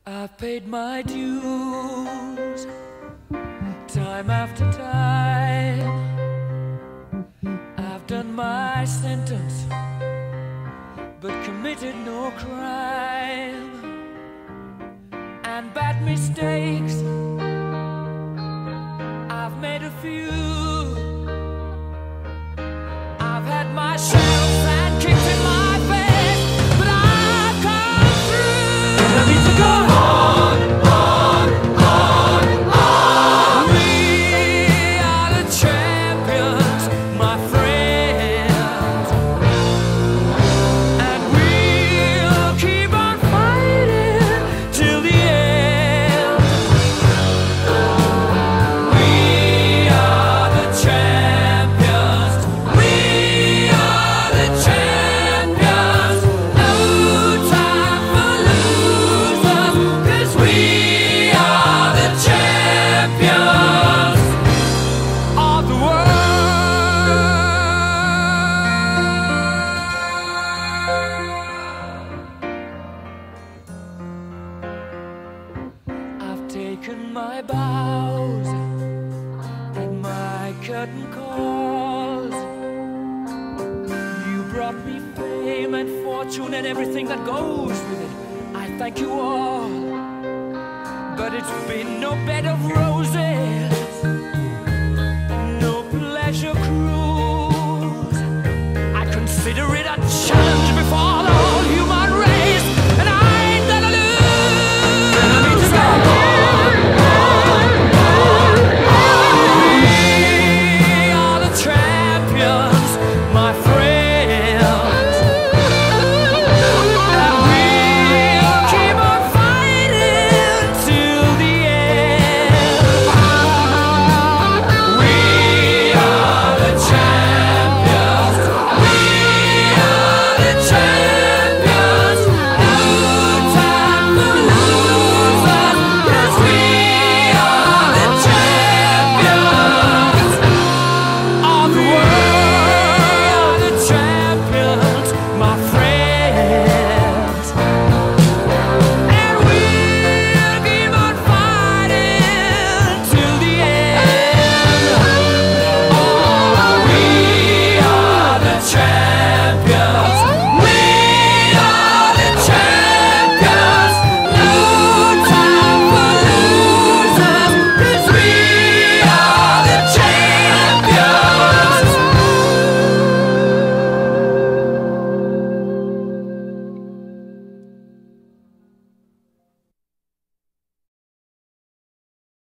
I've paid my dues time after time. I've done my sentence but committed no crime. And bad mistakes I've made a few. I've had my shells and kicks in my face, but I've come through. I need to go on, on, on, on. We are the champions, my friends, and we'll keep on fighting till the end. We are the champions. We are the champions. No time for losers, 'cause we are the champions of the world. I've taken my bows and my curtain calls. You brought me fame and fortune and everything that goes with it. I thank you all, but it's been no bed of roses.